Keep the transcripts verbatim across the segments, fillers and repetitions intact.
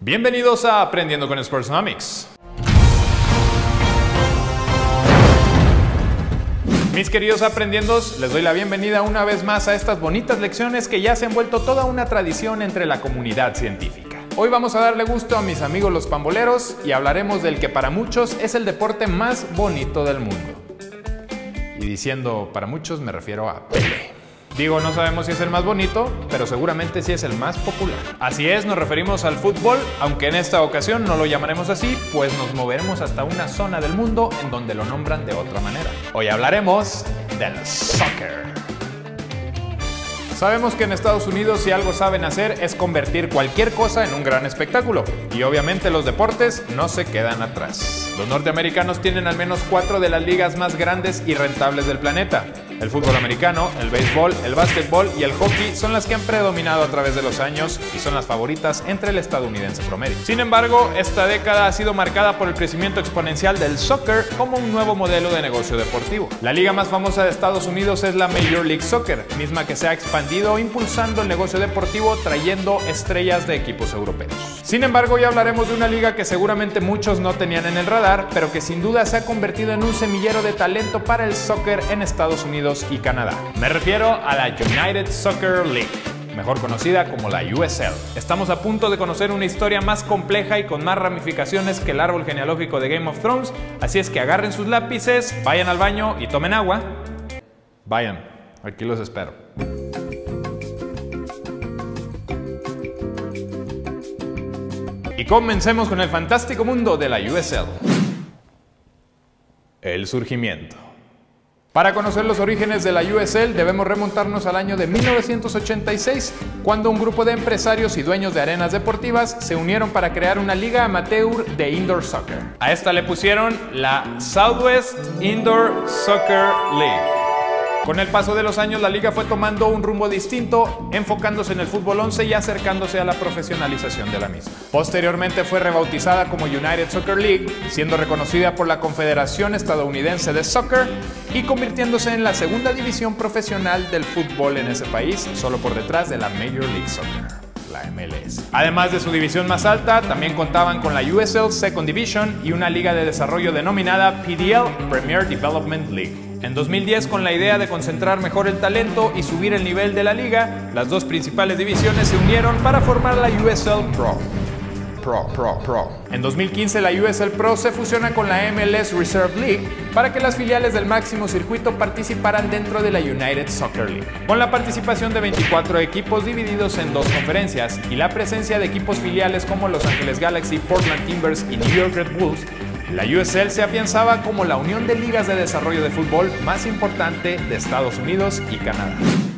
Bienvenidos a Aprendiendo con Sportsnomics. Mis queridos aprendiendos, les doy la bienvenida una vez más a estas bonitas lecciones que ya se han vuelto toda una tradición entre la comunidad científica. Hoy vamos a darle gusto a mis amigos los pamboleros y hablaremos del que para muchos es el deporte más bonito del mundo. Y diciendo para muchos me refiero a Pelé. Digo, no sabemos si es el más bonito, pero seguramente sí es el más popular. Así es, nos referimos al fútbol, aunque en esta ocasión no lo llamaremos así, pues nos moveremos hasta una zona del mundo en donde lo nombran de otra manera. Hoy hablaremos del soccer. Sabemos que en Estados Unidos si algo saben hacer es convertir cualquier cosa en un gran espectáculo. Y obviamente los deportes no se quedan atrás. Los norteamericanos tienen al menos cuatro de las ligas más grandes y rentables del planeta. El fútbol americano, el béisbol, el básquetbol y el hockey son las que han predominado a través de los años y son las favoritas entre el estadounidense promedio. Sin embargo, esta década ha sido marcada por el crecimiento exponencial del soccer como un nuevo modelo de negocio deportivo. La liga más famosa de Estados Unidos es la Major League Soccer, misma que se ha expandido impulsando el negocio deportivo trayendo estrellas de equipos europeos. Sin embargo, ya hablaremos de una liga que seguramente muchos no tenían en el radar, pero que sin duda se ha convertido en un semillero de talento para el soccer en Estados Unidos y Canadá. Me refiero a la United Soccer League, mejor conocida como la U S L. Estamos a punto de conocer una historia más compleja y con más ramificaciones que el árbol genealógico de Game of Thrones, así es que agarren sus lápices, vayan al baño y tomen agua. Vayan, aquí los espero. Y comencemos con el fantástico mundo de la U S L. El surgimiento. Para conocer los orígenes de la U S L debemos remontarnos al año de mil novecientos ochenta y seis, cuando un grupo de empresarios y dueños de arenas deportivas se unieron para crear una liga amateur de indoor soccer. A esta le pusieron la Southwest Indoor Soccer League. Con el paso de los años, la liga fue tomando un rumbo distinto, enfocándose en el fútbol once y acercándose a la profesionalización de la misma. Posteriormente fue rebautizada como United Soccer League, siendo reconocida por la Confederación Estadounidense de Soccer y convirtiéndose en la segunda división profesional del fútbol en ese país, solo por detrás de la Major League Soccer, la M L S. Además de su división más alta, también contaban con la U S L Second Division y una liga de desarrollo denominada P D L, Premier Development League. En dos mil diez, con la idea de concentrar mejor el talento y subir el nivel de la liga, las dos principales divisiones se unieron para formar la U S L Pro. Pro, Pro, Pro. En dos mil quince, la U S L Pro se fusiona con la M L S Reserve League para que las filiales del máximo circuito participaran dentro de la United Soccer League. Con la participación de veinticuatro equipos divididos en dos conferencias y la presencia de equipos filiales como Los Ángeles Galaxy, Portland Timbers y New York Red Bulls, la U S L se afianzaba como la unión de ligas de desarrollo de fútbol más importante de Estados Unidos y Canadá.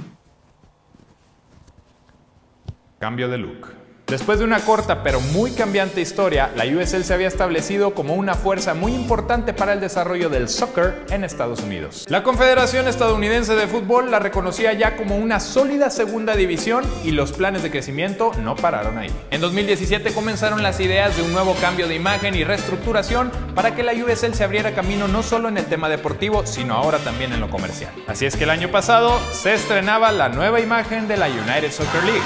Cambio de look. Después de una corta pero muy cambiante historia, la U S L se había establecido como una fuerza muy importante para el desarrollo del soccer en Estados Unidos. La Confederación Estadounidense de Fútbol la reconocía ya como una sólida segunda división y los planes de crecimiento no pararon ahí. En dos mil diecisiete comenzaron las ideas de un nuevo cambio de imagen y reestructuración para que la U S L se abriera camino no solo en el tema deportivo, sino ahora también en lo comercial. Así es que el año pasado se estrenaba la nueva imagen de la United Soccer League.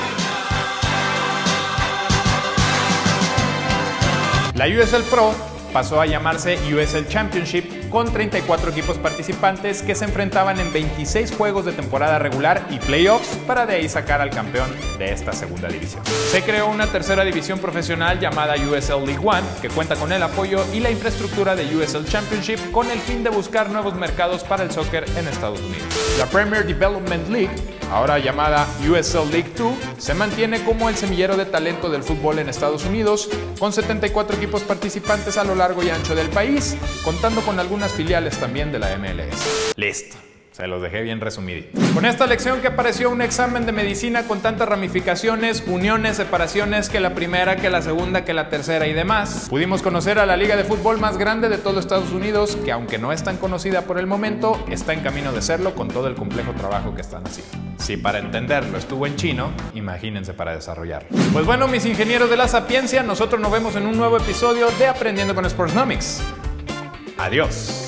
La U S L Pro pasó a llamarse U S L Championship con treinta y cuatro equipos participantes que se enfrentaban en veintiséis juegos de temporada regular y playoffs para de ahí sacar al campeón de esta segunda división. Se creó una tercera división profesional llamada U S L League One que cuenta con el apoyo y la infraestructura de U S L Championship con el fin de buscar nuevos mercados para el soccer en Estados Unidos. La Premier Development League, ahora llamada U S L League dos, se mantiene como el semillero de talento del fútbol en Estados Unidos, con setenta y cuatro equipos participantes a lo largo y ancho del país, contando con algunas filiales también de la M L S. Listo. Se los dejé bien resumidito. Con esta lección que pareció un examen de medicina con tantas ramificaciones, uniones, separaciones, que la primera, que la segunda, que la tercera y demás, pudimos conocer a la liga de fútbol más grande de todo Estados Unidos, que aunque no es tan conocida por el momento, está en camino de serlo con todo el complejo trabajo que están haciendo. Si para entenderlo estuvo en chino, imagínense para desarrollarlo. Pues bueno, mis ingenieros de la sapiencia, nosotros nos vemos en un nuevo episodio de Aprendiendo con Sportsnomics. Adiós.